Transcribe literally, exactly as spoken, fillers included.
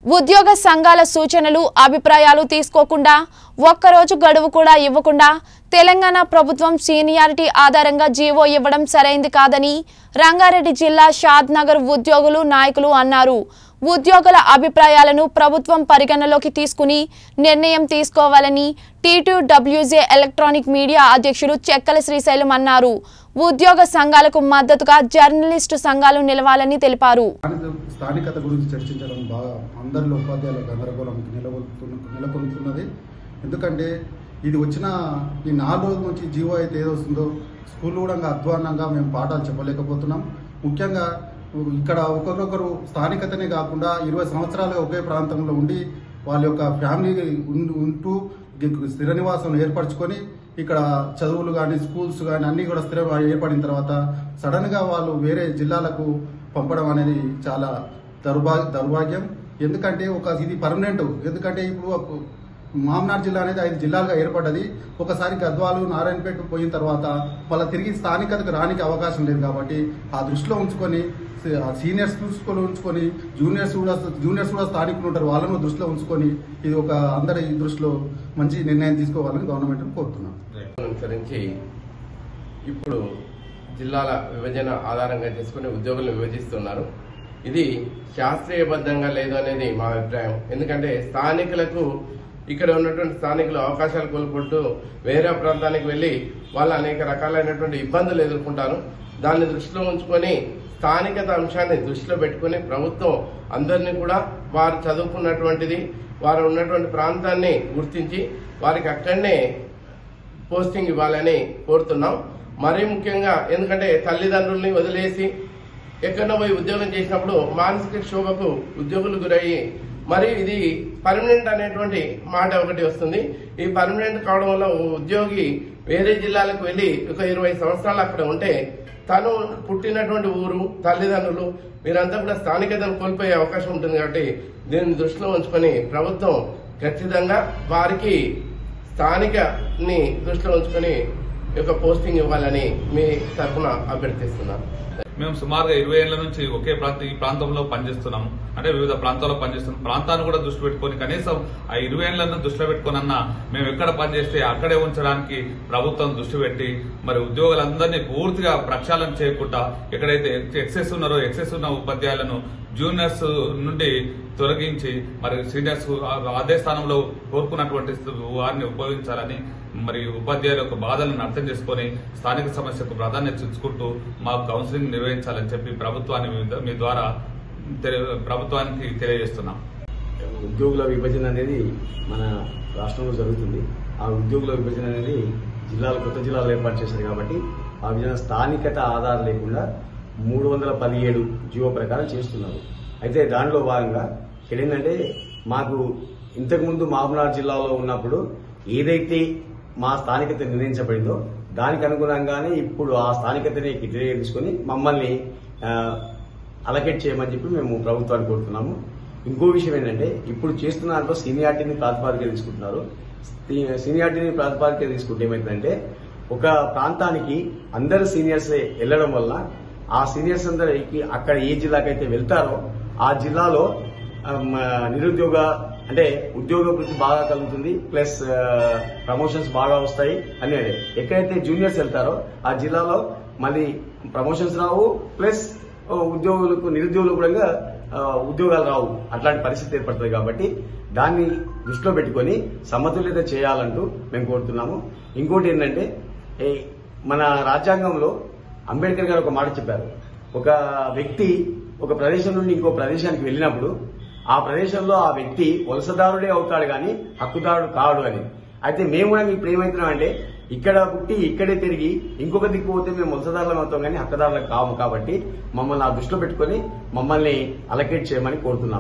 ఉద్యోగ సంఘాల సూచనలు అభిప్రాయాలు తీసుకోకుండా ఒక్కరోజు గడువు కూడా ఇవ్వకుండా తెలంగాణ ప్రభుత్వం సీనియారిటీ ఆధారంగా జీవో ఇవ్వడం సరైంది కాదని రంగారెడ్డి జిల్లా షాద్నగర్ ఉద్యోగులు నాయకులు అన్నారు. ఉద్యోగుల అభిప్రాయాలను ప్రభుత్వం పరిగణలోకి తీసుకుని నిర్ణయం తీసుకోవాలని T two W J electronic media అధ్యక్షులు చెక్కల శ్రీశైలం అన్నారు. ఉద్యోగ సంఘాలకు మద్దతుగా జర్నలిస్టు సంఘాలు నిలవాలని తెలిపారు. స్థానికత గురించి చర్చించడం బాగా అందరిలో ఉపాధ్యాయుల గందరగోళం నెలకొల్పుతున్నది. ఎందుకంటే ఇది వచ్చిన ఈ నాలుగు రోజుల నుంచి జీవో అయితే ఏదో వస్తుందో స్కూల్ కూడా అధ్వానంగా మేము పాఠాలు చెప్పలేకపోతున్నాం. ముఖ్యంగా ఇక్కడ ఒకరొకరు స్థానికతనే కాకుండా ఇరవై సంవత్సరాలుగా ఒకే ప్రాంతంలో ఉండి వాళ్ళ యొక్క ఫ్యామిలీ ఉంటూ స్థిర నివాసం ఏర్పరచుకొని ఇక్కడ చదువులు కానీ స్కూల్స్ కానీ అన్ని కూడా స్థిర ఏర్పడిన తర్వాత సడన్ గా వాళ్ళు వేరే జిల్లాలకు పంపడం అనేది చాలా దౌర్భా దౌర్భాగ్యం. ఎందుకంటే ఒక ఇది పర్మనెంట్. ఎందుకంటే ఇప్పుడు మామనార్ జిల్లా అనేది ఐదు జిల్లాలుగా ఏర్పడ్డది. ఒకసారి గద్వాలు నారాయణపేట పోయిన తర్వాత వాళ్ళ తిరిగి స్థానికతకు రానికి అవకాశం లేదు. కాబట్టి ఆ దృష్టిలో ఉంచుకొని సీనియర్స్ దృష్టిలో ఉంచుకొని జూనియర్స్ కూడా జూనియర్స్ కూడా స్థానికులు ఉంటారు, వాళ్ళను దృష్టిలో ఉంచుకొని ఇది ఒక అందరి దృష్టిలో మంచి నిర్ణయం తీసుకోవాలని గవర్నమెంట్ కోరుతున్నాం. అనుసరించి ఇప్పుడు జిల్లాల విభజన ఆధారంగా చేసుకుని ఉద్యోగులను విభజిస్తున్నారు. ఇది శాస్త్రీయబద్ధంగా లేదు అనేది మా అభిప్రాయం. ఎందుకంటే స్థానికులకు ఇక్కడ ఉన్నటువంటి స్థానికులు అవకాశాలు కోల్పోతూ వేరే ప్రాంతానికి వెళ్లి వాళ్ళు అనేక రకాలైనటువంటి ఇబ్బందులు ఎదుర్కొంటారు. దాన్ని దృష్టిలో ఉంచుకొని స్థానికత అంశాన్ని దృష్టిలో పెట్టుకుని ప్రభుత్వం అందరినీ కూడా వారు చదువుకున్నటువంటిది వారు ఉన్నటువంటి ప్రాంతాన్ని గుర్తించి వారికి అక్కడనే పోస్టింగ్ ఇవ్వాలని కోరుతున్నాం. మరీ ముఖ్యంగా ఎందుకంటే తల్లిదండ్రుల్ని వదిలేసి ఎక్కడో పోయి ఉద్యోగం చేసినప్పుడు మానసిక క్షోభకు ఉద్యోగులు గురయ్యి మరి ఇది పర్మనెంట్ అనేటువంటి మాట ఒకటి వస్తుంది. ఈ పర్మనెంట్ కావడం వల్ల ఉద్యోగి వేరే జిల్లాలకు వెళ్లి ఒక ఇరవై సంవత్సరాలు అక్కడ ఉంటే తను పుట్టినటువంటి ఊరు తల్లిదండ్రులు వీరంతా కూడా స్థానికతను కోల్పోయే అవకాశం ఉంటుంది. కాబట్టి దీన్ని దృష్టిలో ఉంచుకొని ప్రభుత్వం ఖచ్చితంగా వారికి స్థానికని దృష్టిలో ఉంచుకొని ఒక పోస్టింగ్ ఇవ్వాలని మీ తరఫున అభ్యర్థిస్తున్నాను. మేము సుమారుగా ఇరవై ఏళ్ల నుంచి ఒకే ప్రాంత ఈ ప్రాంతంలో పనిచేస్తున్నాము. అంటే వివిధ ప్రాంతాల్లో పనిచేస్తున్నాం. ప్రాంతాన్ని కూడా దృష్టి పెట్టుకుని కనీసం ఆ ఇరవై ఏళ్లను దృష్టిలో పెట్టుకుని అన్నా మేము ఎక్కడ పనిచేస్తే అక్కడే ఉంచడానికి ప్రభుత్వం దృష్టి పెట్టి మరి ఉద్యోగులందరినీ పూర్తిగా ప్రక్షాళన చేయకుండా ఎక్కడైతే ఎక్సెస్ ఉన్నారో ఎక్సెస్ ఉన్న ఉపాధ్యాయులను జూనియర్స్ నుండి తొలగించి మరి సీనియర్స్ అదే స్థానంలో కోరుకున్నటువంటి వారిని ఉపయోగించాలని మరి ఉపాధ్యాయుల యొక్క బాధలను అర్థం చేసుకుని స్థానిక సమస్యకు ప్రాధాన్యత ఇచ్చుకుంటూ మాకు కౌన్సిలింగ్ నిర్వహించాలని చెప్పి ప్రభుత్వాన్ని మీ ద్వారా ప్రభుత్వానికి తెలియజేస్తున్నాం. ఉద్యోగుల విభజన అనేది మన రాష్ట్రంలో జరుగుతుంది. ఆ ఉద్యోగుల విభజన అనేది జిల్లాలు కొత్త జిల్లాలు ఏర్పాటు చేశారు. కాబట్టి ఆ విభజన స్థానికత ఆధారం లేకుండా మూడు వందల పదిహేడు జీవో ప్రకారం చేస్తున్నారు. అయితే దానిలో భాగంగా ఇక్కడ ఏంటంటే మాకు ఇంతకుముందు మహబూబ్నగర్ జిల్లాలో ఉన్నప్పుడు ఏదైతే మా స్థానికత నిర్ణయించబడిందో దానికి అనుగుణంగానే ఇప్పుడు ఆ స్థానికతని క్రైటీరియా తీసుకుని మమ్మల్ని అలకేట్ చేయమని చెప్పి మేము ప్రభుత్వాన్ని కోరుతున్నాము. ఇంకో విషయం ఏంటంటే ఇప్పుడు చేస్తున్న దాంట్లో సీనియారిటీని ప్రాతిపాదిక తీసుకుంటున్నారు. సీనియారిటీని ప్రాతిపాదిక తీసుకుంటే ఏమైందంటే ఒక ప్రాంతానికి అందరు సీనియర్స్ వెళ్లడం వల్ల ఆ సీనియర్స్ అందరికి అక్కడ ఏ జిల్లాకైతే వెళ్తారో ఆ జిల్లాలో నిరుద్యోగ అంటే ఉద్యోగ వృద్ధి బాగా కలుగుతుంది, ప్లస్ ప్రమోషన్స్ బాగా వస్తాయి అని. ఎక్కడైతే జూనియర్స్ వెళ్తారో ఆ జిల్లాలో మళ్ళీ ప్రమోషన్స్ రావు, ప్లస్ ఉద్యోగులకు నిరుద్యోగులకు కూడా ఉద్యోగాలు రావు. అట్లాంటి పరిస్థితి ఏర్పడుతుంది. కాబట్టి దాన్ని దృష్టిలో పెట్టుకుని సమతుల్యత చేయాలంటూ మేము కోరుతున్నాము. ఇంకోటి ఏంటంటే మన రాజ్యాంగంలో అంబేద్కర్ గారు ఒక మాట చెప్పారు. ఒక వ్యక్తి ఒక ప్రదేశం నుండి ఇంకో ప్రదేశానికి వెళ్ళినప్పుడు ఆ ప్రదేశంలో ఆ వ్యక్తి వలసదారుడే అవుతాడు కానీ హక్కుదారుడు కాడు అని. అయితే మేము కూడా ఇప్పుడు ఏమవుతున్నాం అంటే ఇక్కడ పుట్టి ఇక్కడే తిరిగి ఇంకొక దిక్కు పోతే మేము వలసదారులం అవుతాం కానీ హక్కుదారులకు కాము. కాబట్టి మమ్మల్ని ఆ దృష్టిలో పెట్టుకుని మమ్మల్ని అలకేట్ చేయమని కోరుతున్నాం.